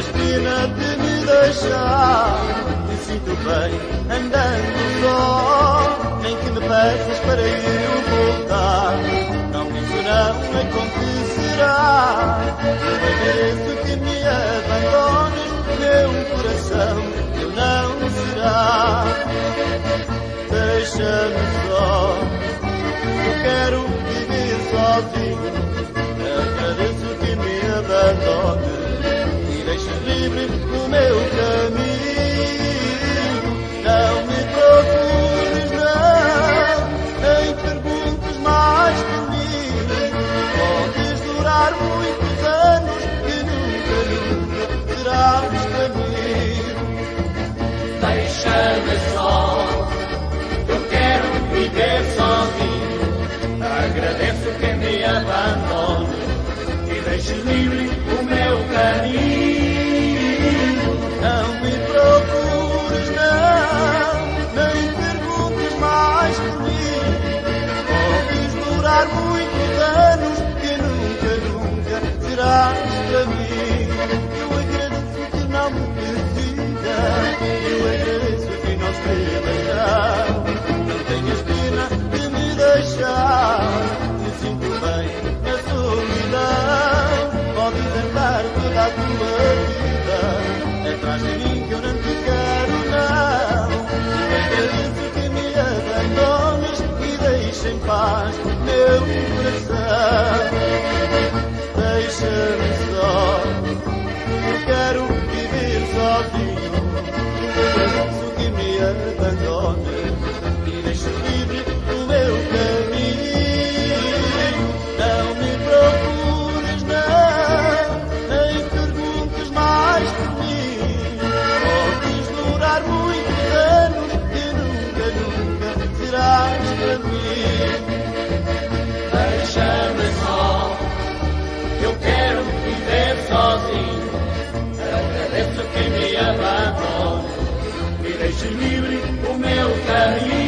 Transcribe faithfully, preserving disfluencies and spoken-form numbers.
tenhas pena de me deixar. Me sinto bem andando só, nem que me peças para eu voltar. Não penso não em acontecerá. Eu mereço que me abandones, meu coração eu não será. Deixa-me só, eu quero viver sozinho. Agradeço que me abandones e deixes livre o meu caminho. Não me procures, não, nem perguntes mais por mim. Podes durar muitos anos e nunca, nunca serás para mim. Deixa-me só, eu quero viver sozinho. Agradeço que me abandone e deixes livre o meu caminho. Não me procures, não, nem perguntes mais por mim. Podes durar muitos anos e nunca, nunca serás para mim. Eu agradeço que não me precisa, eu agradeço que não esteve não. Não tenhas pena de me deixar, me sinto bem na solidão. Podes andar toda a tua vida atrás de mim que eu não te quero, não. Eu agradeço que me abandones e deixes em paz meu coração. Deixa-me só, eu quero viver sozinho. Agradeço que me abandones e deixes livre o meu caminho. Não me procures, não, nem perguntes mais por mim. Podes durar muitos anos e nunca, nunca serás para mim. Deixa-me só, eu quero viver sozinho. Agradeço que me abandone e deixe livre o meu caminho.